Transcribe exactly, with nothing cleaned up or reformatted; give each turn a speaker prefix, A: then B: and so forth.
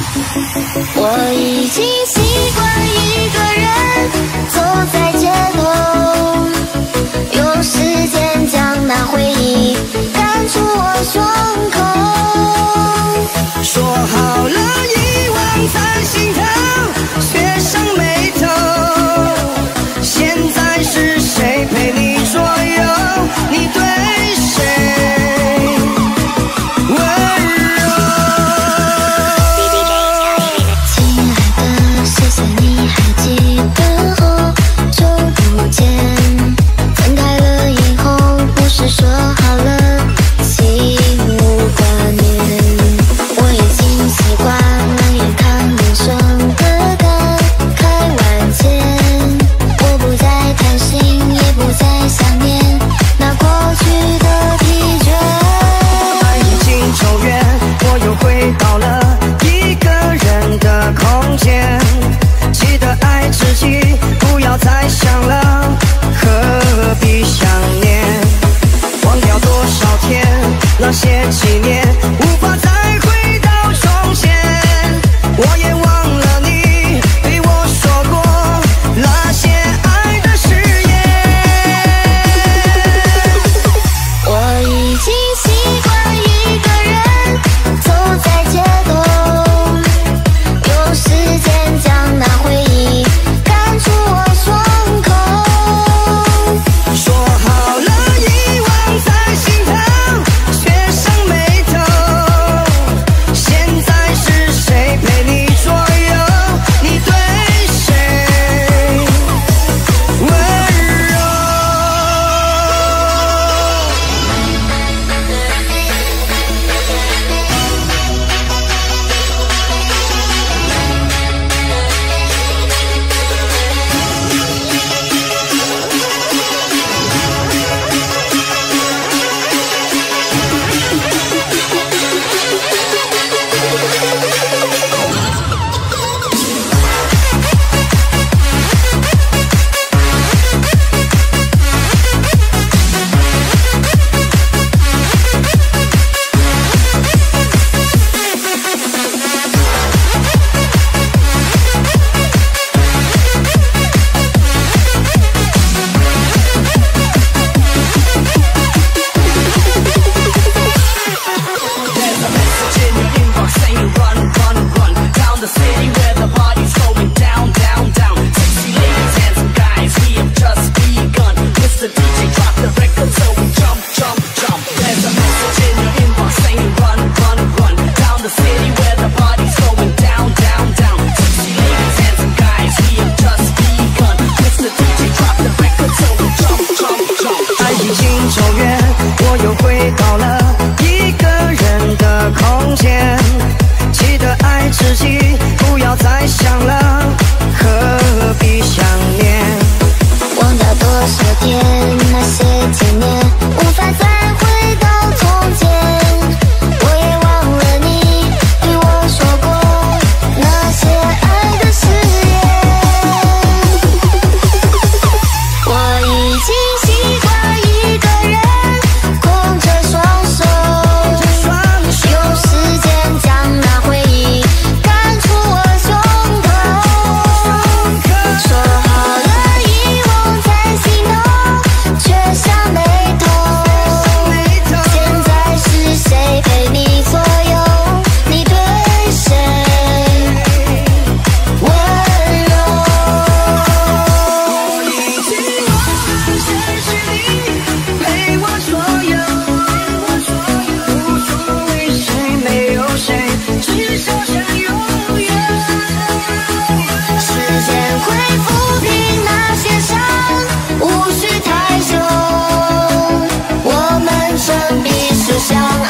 A: 我已经习惯一个人走在街头，用时间将那回忆赶出我胸口。
B: 说好了遗忘在心头，却上眉头。现在是谁陪你左右？你对谁温柔？
A: 亲爱的，谢谢你还记得后就不见。分开了以后，不是说好了心无挂念。我已经习惯了眼看人生的感慨万千。我不再贪心，也不再想念那过去的疲倦。
B: 爱已经走远，我又回到了一个人的空间。记得爱自己，不要再想了，何必想念？忘掉多少天，那些纪念，无法再回到从前。我也忘了你对我说过那些爱的誓言。
A: 我已经习惯一个人走在街头，用时间将那回忆赶出我胸口。
B: 说好了遗忘在心头，却上眉头。现在是谁陪你左右？你对谁温柔？爱已经走远，我又回到了一个人的空间。记得爱自己，不要再想了，何必想念？
A: 忘掉多少天，那些纪念，无法再回到从前。我也忘了你对我说过那些爱的誓言。我已经习惯一个人空着双手，用时间将那回忆赶出我胸口。说好了遗忘在心头，却上眉头。现在是谁陪你左右？你对谁温柔？
B: 我已经忘了谁是你陪我左右，无所谓谁没有谁，至少想永远。
A: 时间会抚平那些伤，无需太久。我们真彼此相爱。